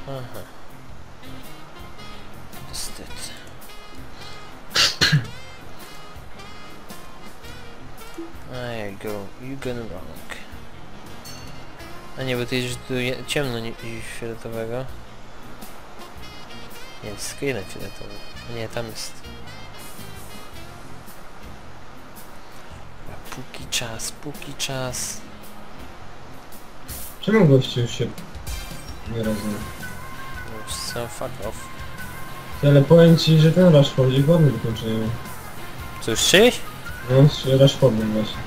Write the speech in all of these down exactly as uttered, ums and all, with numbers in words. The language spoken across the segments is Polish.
Aha. Niestety. There you go. You gone wrong. A nie, bo ty jedziesz tu ciemno niż fioletowego. Nie, jest tylko jeden fioletowy. Nie, tam jest. A póki czas, póki czas. Czemu goście już się nie rozumie? No już są fuck off. Ale powiem ci, że ten Rashford jest ładny wykończenie. Co, już strzeliłeś? No, z Rashfordem właśnie.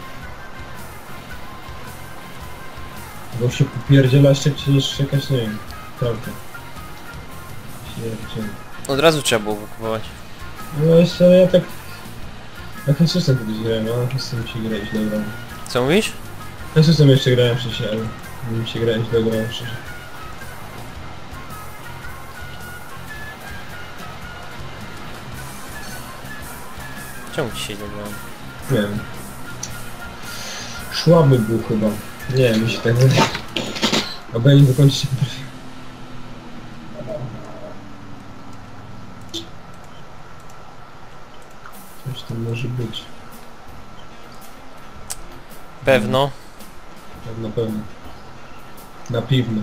Bo się popierdziela szybciej niż jakaś, nie wiem, prawda. Od razu trzeba było kupować. No jeszcze ja tak... Na Jesusem kiedyś grałem, a na Jesusem się grać dobra. Co mówisz? Na Jesusem jeszcze grałem wcześniej, ale mi się grać dobra szczerze. Czemu ci się nie grało? Nie wiem. Szłaby był chyba. Nie wiem, mi się tak wydaje. A będzie wykończyć się potrafi. Coś tam może być. Pewno. Tak na pewno. Na pewno.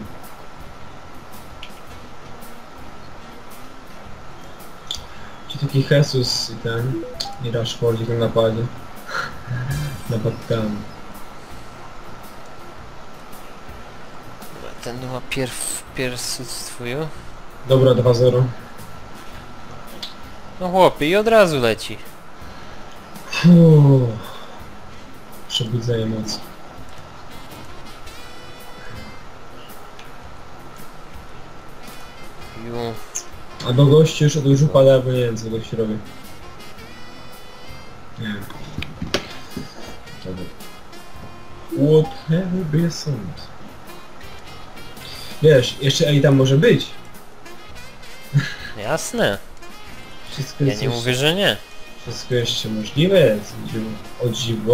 Czy taki Jesus i ten i Rashford w napadzie. Napad tam. Ten ma pierw... pierw... Dobra, dwa zero. No chłopie, i od razu leci. Fuuu. Przebudza emocje. Ju. Albo gościu już od już upada, albo nie wiem co gościu robi. Nie wiem. Whatever be a sound. Wiesz, jeszcze ej tam może być. Jasne. Wszystko Ja jest nie jeszcze, mówię, że nie. wszystko jeszcze możliwe jest. O dziwo.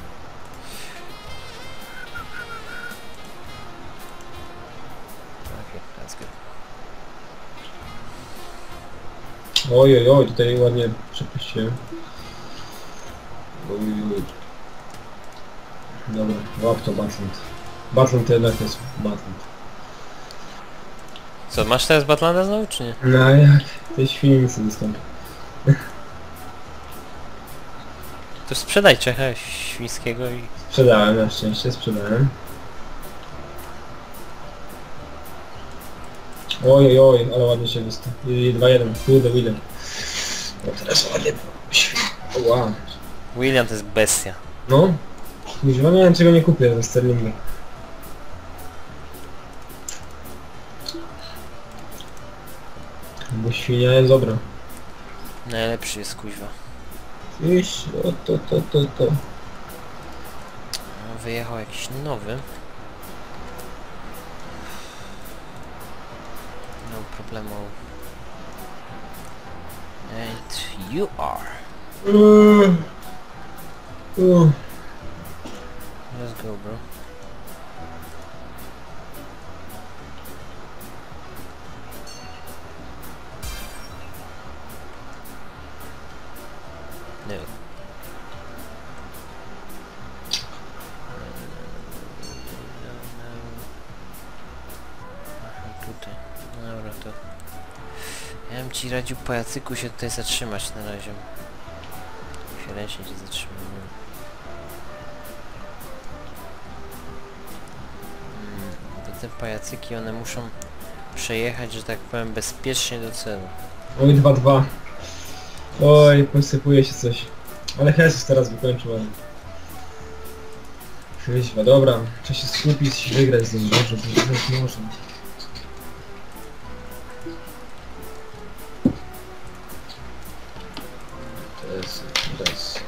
Okay, that's good. Oj, oj, oj, tutaj ładnie przepuściłem. Oj, oj. Dobra, łap to Batland. Batland to jednak jest Batland. Co, masz teraz Batlanda znowu, czy nie? No a jak? Tej świni nic nie wystąpi. To sprzedaj Czecha świńskiego i... Sprzedałem, na szczęście sprzedałem. Oj, oj, oj, ale ładnie się wystąpi. dwa jeden, kurde, William. No teraz ładnie. Wow. William to jest bestia. No. Kuźwa, nie wiem czego nie kupię ze Sterlinga. Bo świnia jest dobra. Najlepszy jest kuźwa. Iść, o to, to, to, to. Wyjechał jakiś nowy. No problemu. And you are. Uh, uh. Let's go, bro. No. Aha, tutaj. Dobra, to... Ja bym ci radził, pajacyku, się tutaj zatrzymać na razie. Chwilecznie się zatrzymamy. Hmm, bo te pajacyki, one muszą przejechać, że tak powiem, bezpiecznie do celu. Oj, dwa dwa. Oj, posypuje się coś. Ale Jesus teraz wykończył ładnie. Chyba, dobra. Trzeba się skupić i wygrać z nim. Dobrze, to może. Teraz, teraz.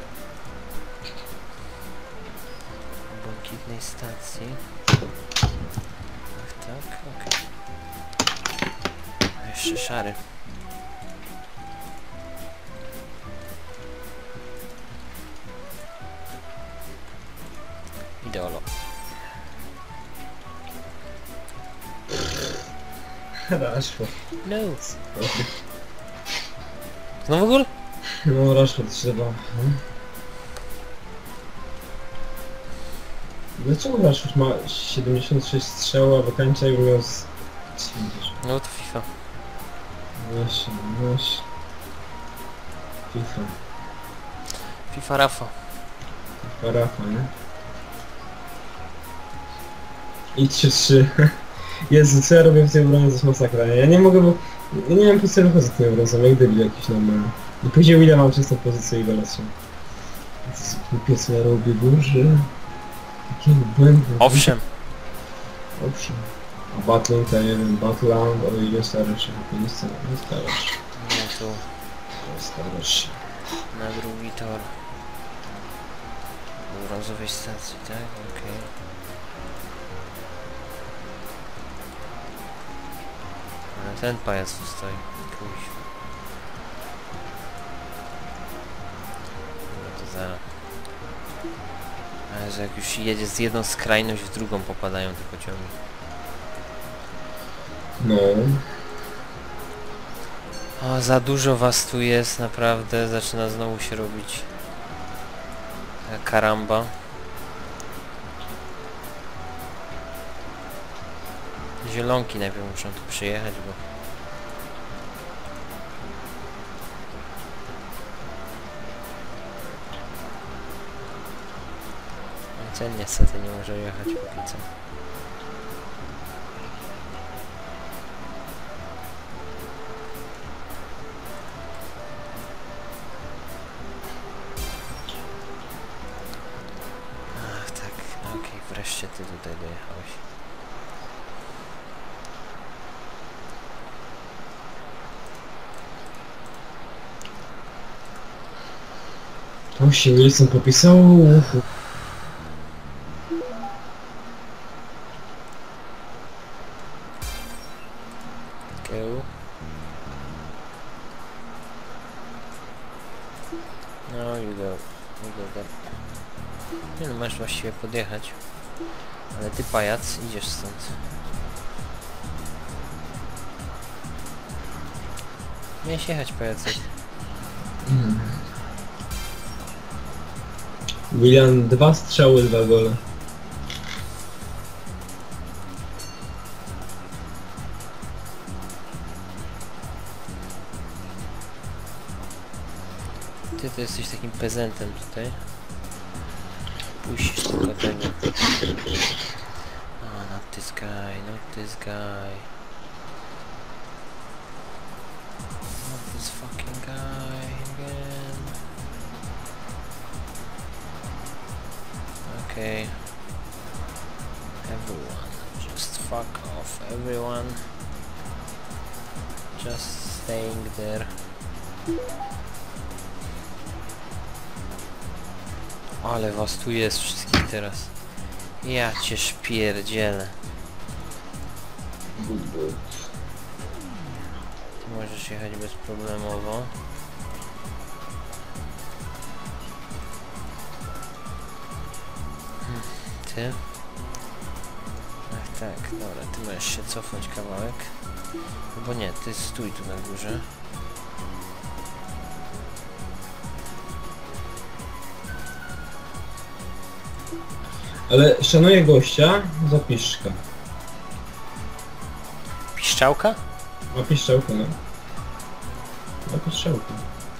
Błękitnej stacji. Ach, tak, okej. A jeszcze szary. Ideolo. Rashford. No. Znowu gól? No Rashford trzeba. Dlaczego Rashford ma siedemdziesiąt sześć strzał, a wykańcza i miał z trzydzieści? No to FIFA. Właśnie, właśnie. FIFA. FIFA Rafa. FIFA Rafa, nie? I trzy trzy. Jezu, co ja robię w tej obronie, to jest masakra, nie? Ja nie mogę, bo... Ja nie wiem po co wychodzę tym obrońcą, jak debil jakiś normalny. I później William mam często pozycję i go lecę. Co głupie co ja robię, Boże. Jakie błędy. Owszem. Owszem. A Battling, to nie wiem, Battleland, o ile starasz się, nie nie starasz się. No tu Nie starasz się. na drugi tor. Do brązowej stacji, tak? Okej. Ale ten pajac tu stoi. Kuś. No to zaraz. Ale że jak już jedzie z jedną skrajność w drugą popadają te pociągi. No. O, za dużo was tu jest, naprawdę. Zaczyna znowu się robić karamba. Zielonki najpierw muszą tu przyjechać, bo... Ten niestety nie może jechać póki co. Ach tak, okej, okay, wreszcie ty tutaj dojechałeś. To się Wilson popisał. Go. No, you go. You go there. Nie no, masz właściwie podjechać. Ale ty pajac, idziesz stąd. Miałeś jechać pajacek. Hmm. William, dwa strzały, dwa gole. Ty to jesteś takim prezentem tutaj. Puścisz tylko tego. Oh, not this guy, not this guy. Not this fucking guy again. Okay. Everyone, just fuck off, everyone. Just staying there. Ale was tu jest wszystkich teraz. Ja cię szpierdzielę. Ty możesz jechać bezproblemowo. Hmm, ty? Ach tak, dobra, ty możesz się cofnąć kawałek. Albo nie, ty stój tu na górze. Ale szanuję gościa za piszczka. Piszczałka? Ma piszczałkę, no. Ma piszczałkę.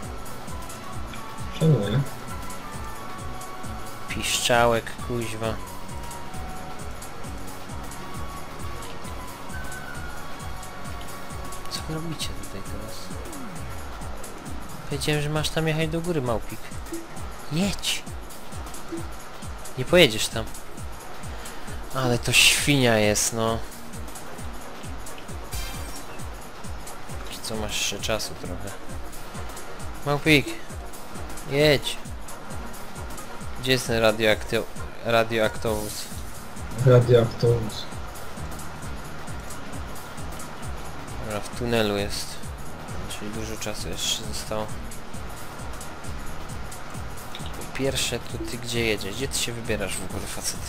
Szanuję. Piszczałek, kuźwa. Co wy robicie tutaj teraz? Powiedziałem, że masz tam jechać do góry, małpik. Jedź! Nie pojedziesz tam. Ale to świnia jest, no. Co masz jeszcze czasu trochę. Małpik! Jedź! Gdzie jest ten radioaktyw... radioaktowóz? Radioaktowóz. Dobra, w tunelu jest. Czyli dużo czasu jeszcze zostało. Po pierwsze, to ty gdzie jedziesz? Gdzie ty się wybierasz w ogóle, facet?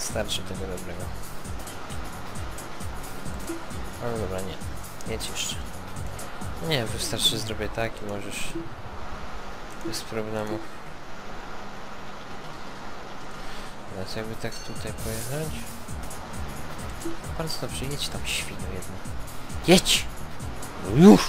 Starczy tego dobrego. Ale dobra, nie. Jedź jeszcze. Nie, wystarczy, że zrobię tak i możesz bez problemu. Teraz jakby tak tutaj pojechać. Bardzo dobrze, jedź tam, świno jedno. Jedź! No już!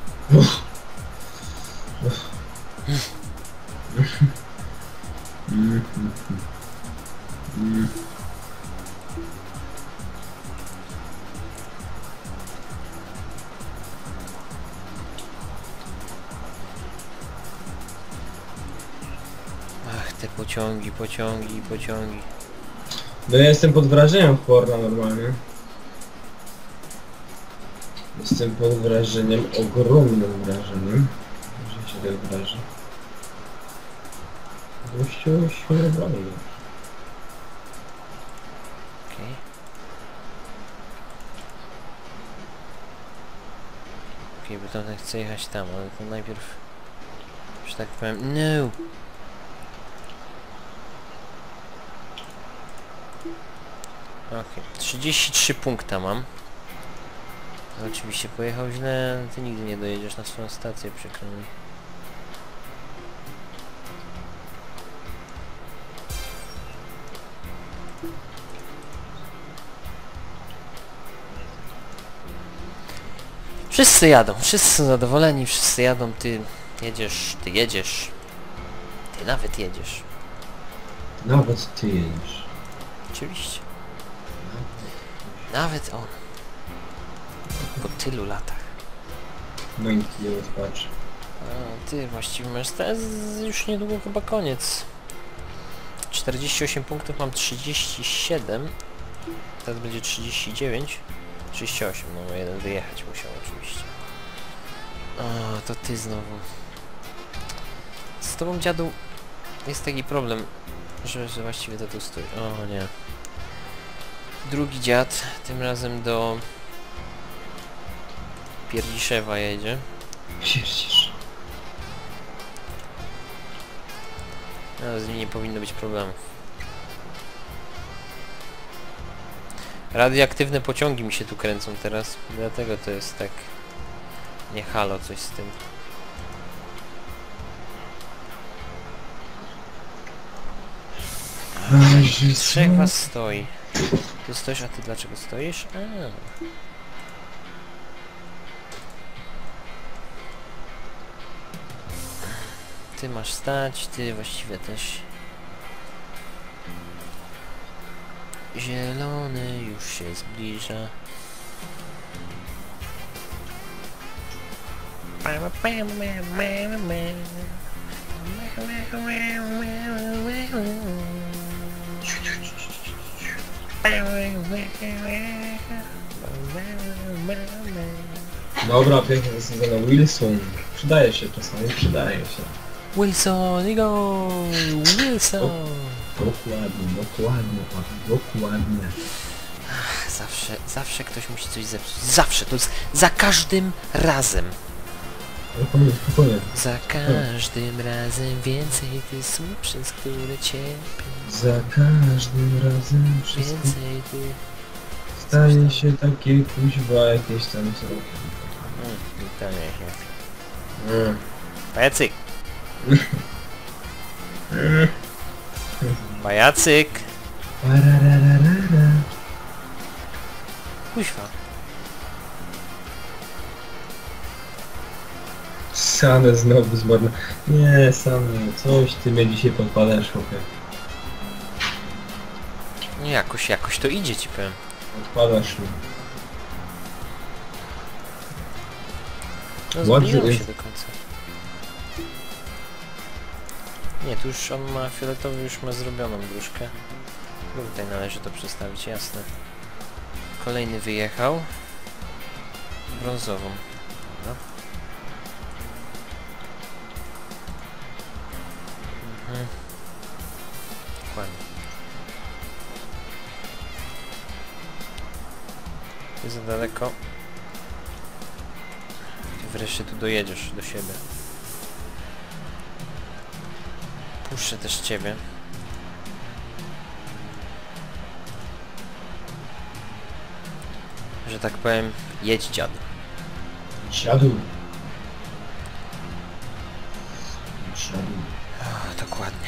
Ach, te pociągi, pociągi, pociągi. No ja jestem pod wrażeniem Forda normalnie. Jestem pod wrażeniem, ogromnym wrażeniem. Że się tak wrażę. Gościu się broni. Okej. Okej, bo tam chcę jechać tam, ale to najpierw... Że tak powiem... No! Okej, trzydzieści trzy punkta mam. No, oczywiście pojechał źle, ty nigdy nie dojedziesz na swoją stację, przykro mi. Wszyscy jadą, wszyscy są zadowoleni, wszyscy jadą, ty jedziesz, ty jedziesz. Ty nawet jedziesz. Nawet ty jedziesz. Oczywiście. Nawet on. Po tylu latach. No i nie odpatrz. A, ty właściwie masz teraz już niedługo chyba koniec. czterdzieści osiem punktów, mam trzydzieści siedem. Teraz będzie trzydzieści dziewięć. trzydzieści osiem, no bo jeden wyjechać musiał oczywiście. O, to ty znowu. Z tobą, dziadu, jest taki problem, że, że właściwie to tu stoi. O nie. Drugi dziad, tym razem do Pierdziszewa jedzie. Pierdzisz. No, z nim nie powinno być problemów. Radioaktywne pociągi mi się tu kręcą teraz, dlatego to jest tak... Nie halo, coś z tym. Trzech was stoi. Tu stoisz, a ty dlaczego stoisz? A. Ty masz stać, ty właściwie też. Zielony już się zbliża. Dobra, pięknie zasadzona. Wilson. Przydaje się czasami, przydaje się. Wilson, i go! Wilson! Dokładnie, dokładnie, pan, dokładnie. Zawsze, zawsze ktoś musi coś zepsuć. Zawsze, to jest za każdym razem. Spokojnie, spokojnie. Za każdym razem więcej ty słów, przez które cierpię. Za każdym razem wszystko Więcej ty... staje się takie kuźwa jakieś tam co. Mm, to nie jest. Mm. Pajacyk! Pajacyk! Parararara. Kuźwa. Sane znowu zmarno. Nie, Sane, coś ty mnie dzisiaj podpadasz, chłopie. No jakoś, jakoś to idzie ci powiem. Odpadasz mi. No Ładny zbliżam się jest. do końca. Nie, tu już on ma fioletowy, już ma zrobioną dróżkę. Tutaj należy to przestawić, jasne. Kolejny wyjechał. Brązową. Dobra. Mhm. Dokładnie. Ty za daleko. Ty wreszcie tu dojedziesz do siebie. Puszczę też ciebie. że tak powiem, jedź dziad. Siadł. Siadł. O, dokładnie.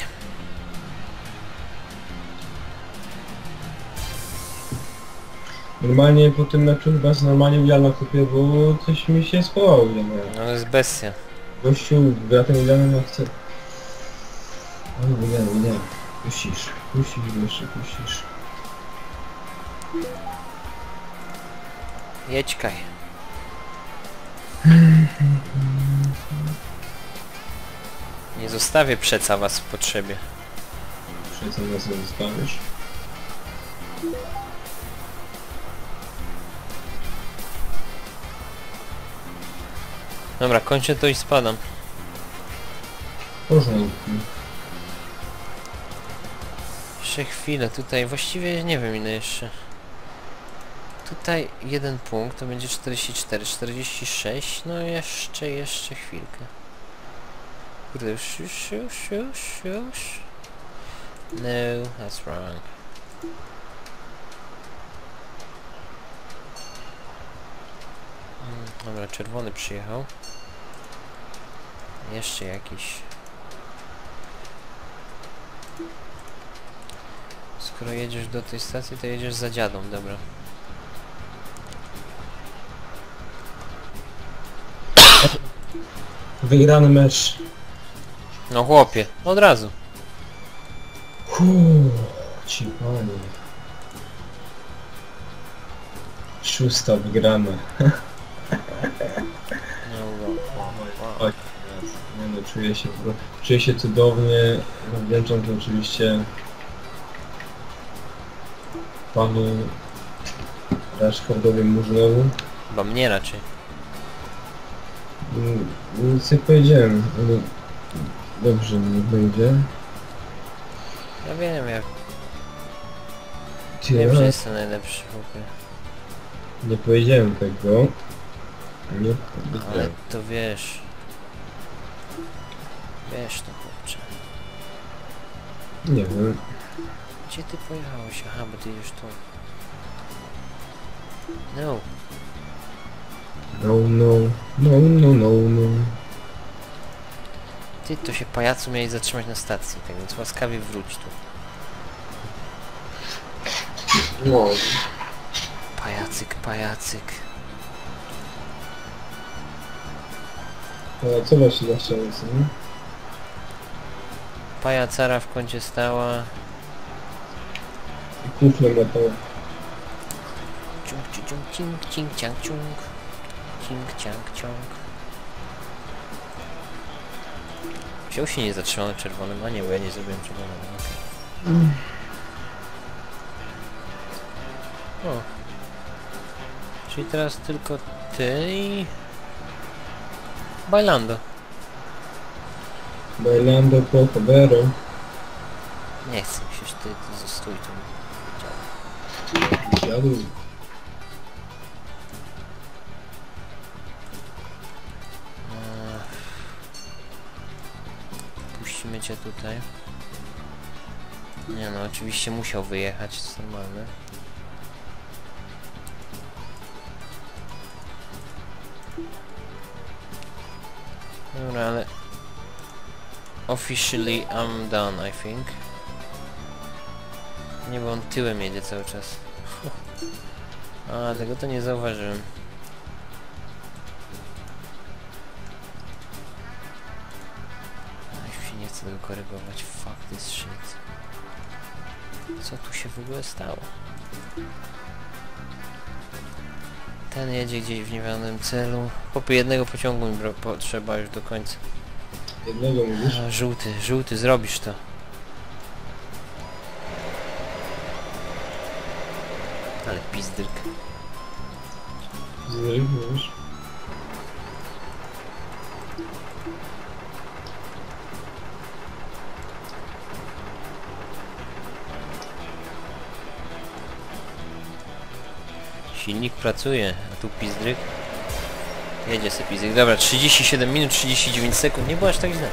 Normalnie po tym meczu chyba z normalnie Williana kupię, bo coś mi się spodobało Williana. No to jest bestia. Gościu, gra ten Williana chce... O, Willian, Willian. Puścisz, puścisz jeszcze, puścisz. Jedź Kaj. Nie zostawię przeca was w potrzebie. Przecież nas nie zostawisz. Dobra, kończę to i spadam. Porządku. Jeszcze chwilę, tutaj właściwie nie wiem ile jeszcze. Tutaj jeden punkt, to będzie czterdzieści cztery, czterdzieści sześć, no jeszcze, jeszcze chwilkę. Kurde, już, już, już, już, już. No, that's wrong. Mm, dobra, czerwony przyjechał. Jeszcze jakiś. Skoro jedziesz do tej stacji, to jedziesz za dziadą, dobra. Wygrany mecz. No chłopie, od razu. Uuu, ci panie. Szósta wygrana. No, no, no. Oj, nie no, czuję się, czuję się cudownie. Wdzięczam to oczywiście panu Rashfordowi Murzynowi. Chyba mnie raczej. Mm, Nic nie powiedziałem, ale dobrze mi będzie. Ja wiem, ja Ty, wiem, że ja jestem najlepszy w ogóle. nie powiedziałem tego. Nie Ale powiedziałem. to wiesz. Wiesz to chłopcze. Nie wiem. Gdzie ty pojechałeś? Aha, bo ty już tu. No. No, no, no, no, no, no. Ty to się pajacu miałeś zatrzymać na stacji, tak więc łaskawie wróć tu. No. Pajacyk, pajacyk. A co właśnie za szczęście, nie? Pajacara w kącie stała. I kufle metowe. Ciung, ciung, ciung, cing, cing, ciang, ciung. Cing, ciang, ciąg. Wziął się nie zatrzymał na czerwonym, a nie, bo ja nie zrobiłem czerwonego, okej. Mm. O. Czyli teraz tylko ty i... Bailando. Bailando po Cobero. Nie chcę mi się, ty, ty stój tu. Jadł. Eee, Puścimy cię tutaj. Nie no, oczywiście musiał wyjechać, to jest normalne. Dobra, ale... Officially I'm done, I think. Nie, bo on tyłem jedzie cały czas. A, tego to nie zauważyłem. A, już się nie chcę tego korygować. Fuck this shit. Co tu się w ogóle stało? Ten jedzie gdzieś w niewiadomym celu. Chłopie, jednego pociągu mi potrzeba już do końca. Jednego mówisz? A, żółty, żółty, zrobisz to. Ale pizdyrk. Zryk mówisz? Silnik pracuje, a tu pizdryk. Jedzie se pizdryk. Dobra, trzydzieści siedem minut, trzydzieści dziewięć sekund. Nie było aż tak źle.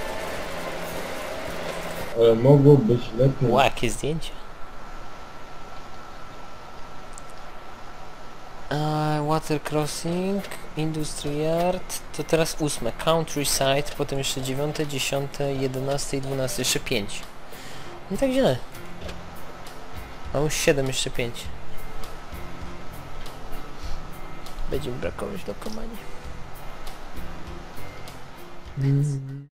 Ale mogło być lepiej. Ła, jakie zdjęcie. Uh, water Crossing, Industry Yard, to teraz ósme, Countryside, potem jeszcze dziewiąte, dziesiąte, jedenaste i dwunaste, jeszcze pięć. Nie tak źle. Mam już siedem, jeszcze pięć. Będzie mi brakować do komanii.